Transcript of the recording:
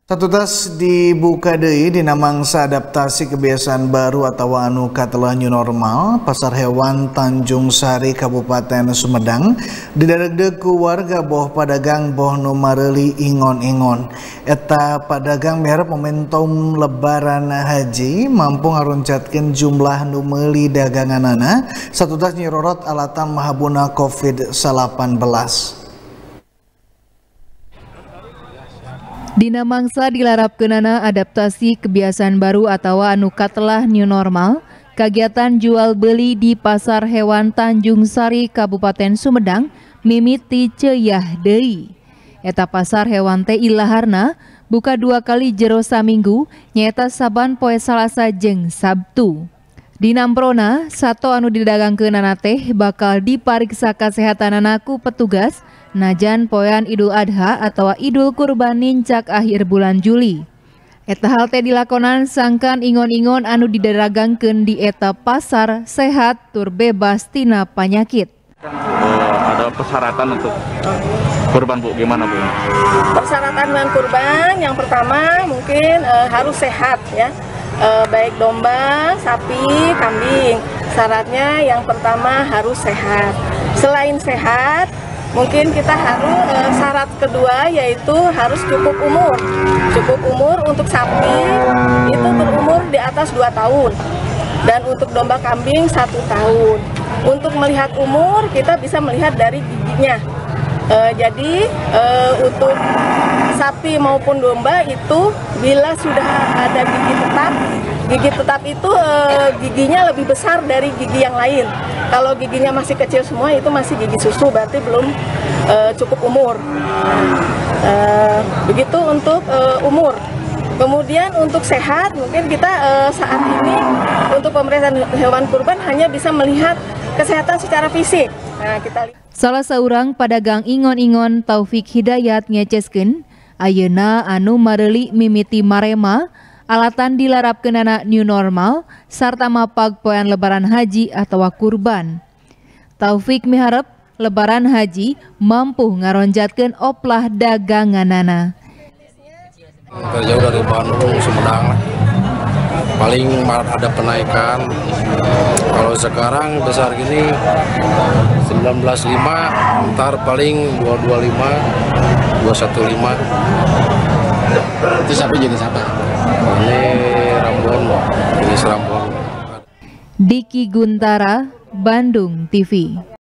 Satu tas dibuka deui dina mangsa adaptasi kebiasaan baru atau anu katelah new normal Pasar Hewan Tanjung Sari Kabupaten Sumedang didaregdeug ku warga boh padagang boh nu mareuli ingon-ingon. Eta padagang miharep momentum lebaran haji mampu ngaruncatkeun jumlah nu meuli daganganana satu tas nyirorot alatan mahabuna COVID-19. Dina mangsa dilarapkeunana adaptasi kebiasaan baru atau anu katelah new normal, kegiatan jual beli di Pasar Hewan Tanjung Sari Kabupaten Sumedang mimiti ceuйah deui. Eta pasar hewan teh ilaharna buka 2 kali jero saminggu nyaeta saban poe Salasa jeung Sabtu. Dinamprona sato anu didagangkeunana teh bakal dipariksa kasehatanana ku petugas najan poean Idul Adha atau Idul Kurban nincak akhir bulan Juli. Eta hal teh dilakonan sangkan ingon-ingon anu didagangkeun di eta pasar sehat tur bebas tina panyakit. Ada persyaratan untuk kurban, Bu, gimana, Bu? Persyaratan dengan kurban yang pertama mungkin harus sehat ya. Baik domba, sapi, kambing. Syaratnya yang pertama harus sehat. Selain sehat, mungkin kita harus syarat kedua yaitu harus cukup umur. Cukup umur untuk sapi itu berumur di atas 2 tahun. Dan untuk domba kambing 1 tahun. Untuk melihat umur kita bisa melihat dari giginya. Jadi untuk sapi maupun domba itu bila sudah ada gigi tetap itu giginya lebih besar dari gigi yang lain. Kalau giginya masih kecil semua itu masih gigi susu, berarti belum cukup umur. Begitu untuk umur. Kemudian untuk sehat mungkin kita saat ini untuk pemeriksaan hewan kurban hanya bisa melihat kesehatan secara fisik. Nah, kita lihat. Salah seorang padagang ingon-ingon Taufik Hidayat ngeceskeun ayeuna anu mareuli mimiti marema alatan dilarapkeunana new normal sarta mapag poean lebaran haji atau kurban. Taufik miharep lebaran haji mampu ngaronjatkeun oplah daganganana. Jauh dari Bandung, Sumedang, paling ada kenaikan. Kalau sekarang besar gini 19.5, ntar paling 225, 215. Itu sapi jenis apa? Ini Rambon, jenis Rambon. Diki Guntara, Bandung TV.